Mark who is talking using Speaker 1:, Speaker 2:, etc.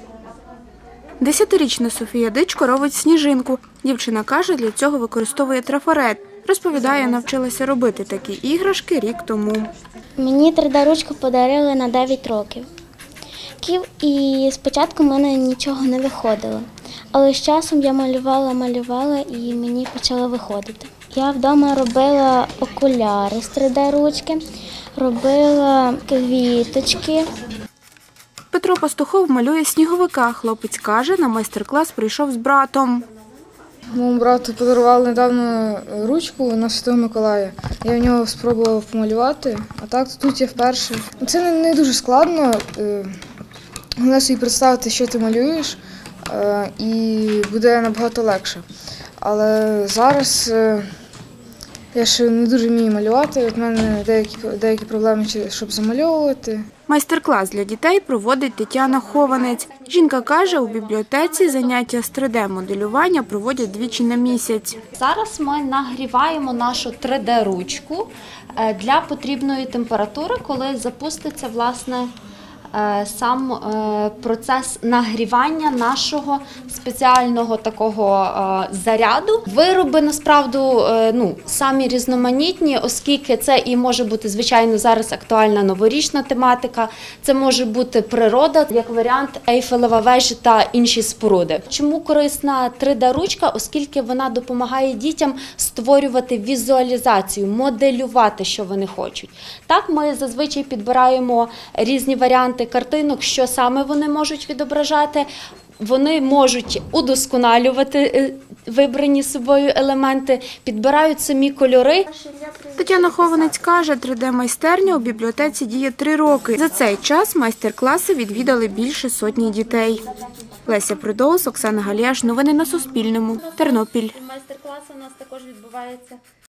Speaker 1: 10-річна Софія Дичко робить сніжинку. Дівчина каже, для цього використовує трафарет. Розповідає, навчилася робити такі іграшки рік тому.
Speaker 2: Мені 3D-ручку подарили на 9 років. І спочатку в мене нічого не виходило. Але з часом я малювала і мені почало виходити. Я вдома робила окуляри з 3D-ручки, робила квіточки.
Speaker 1: Петро Пастухов малює сніговика. Хлопець каже, на майстер-клас прийшов з братом.
Speaker 3: Моєму брату подарували недавно ручку на Святого Миколая. Я в нього спробував помалювати, а так тут я вперше. Це не дуже складно. Головне собі представити, що ти малюєш, і буде набагато легше. Але зараз я ще не дуже вмію малювати, у мене деякі проблеми, щоб замальовувати.
Speaker 1: Майстер-клас для дітей проводить Тетяна Хованець. Жінка каже, у бібліотеці заняття з 3D-моделювання проводять двічі на місяць.
Speaker 4: Зараз ми нагріваємо нашу 3D-ручку для потрібної температури, коли запуститься, власне, сам процес нагрівання нашого спеціального такого заряду. Вироби, насправді, самі різноманітні, оскільки це і може бути, звичайно, зараз актуальна новорічна тематика, це може бути природа, як варіант Ейфелева вежа та інші споруди. Чому корисна 3D-ручка? Оскільки вона допомагає дітям створювати візуалізацію, моделювати, що вони хочуть. Так, ми зазвичай підбираємо різні варіанти картинок, що саме вони можуть відображати. Вони можуть удосконалювати вибрані собою елементи, підбирають самі кольори.
Speaker 1: Тетяна Хованець каже, 3D-майстерня у бібліотеці діє 3 роки. За цей час майстер-класи відвідали більше сотні дітей. Леся Придоус, Оксана Галіаш. Новини на Суспільному. Тернопіль.
Speaker 4: Майстер-класи у нас також відбуваються